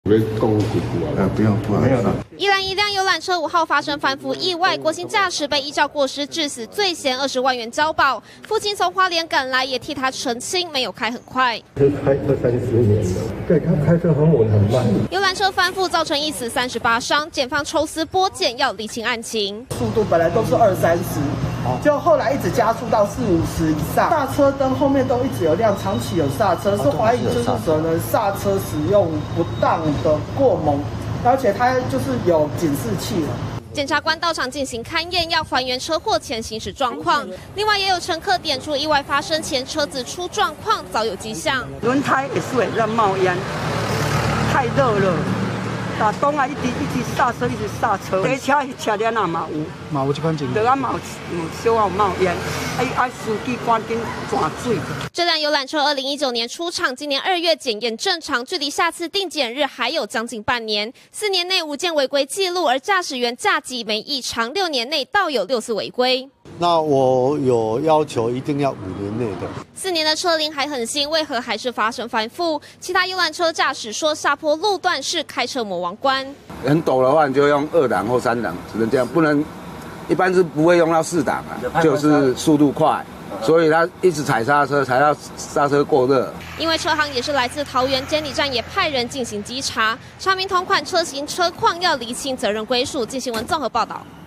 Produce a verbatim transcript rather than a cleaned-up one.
要讲几句啊？ 不用，不好意思。 宜兰一辆游览车五号发生翻覆意外，国兴驾驶被依照过失致死罪嫌二十万元交保。父亲从花莲赶来，也替他澄清，没有开很快。 这开二三十年了，对他开车很稳很慢。 游览车翻覆造成一死三十八伤，检方抽丝剥茧，要理清案情。 速度本来都是二三十。 就后来一直加速到四五十以上，刹车灯后面都一直有亮，长期有刹车，是怀疑就是可能刹车使用不当的过猛，而且它就是有警示器了。 检察官到场进行勘验，要还原车祸前行驶状况。另外，也有乘客点出意外发生前车子出状况早有迹象， 轮胎也是会让冒烟，太热了。 打东啊，一直一直刹车，一直刹车。这车车辆啊嘛有， 嘛有这款情况。 对啊，嘛有有小啊有冒烟，哎啊司机赶紧转水。 这辆游览车二零一九年出厂，今年二月检验正常，距离下次定检日还有将近半年。四年内五件违规记录，而驾驶员驾绩没异常，六年内倒有六次违规。 那我有要求，一定要五年内的。 四年的车龄还很新，为何还是发生翻覆？其他游览车驾驶说，下坡路段是开车魔王关。 很陡的话，你就用二档或三档，只能这样，不能，一般是不会用到四档啊，就是速度快，所以他一直踩刹车，踩到刹车过热。 因为车行也是来自桃园监理站，也派人进行稽查，查明同款车型车况，要厘清责任归属。进新闻综合报道。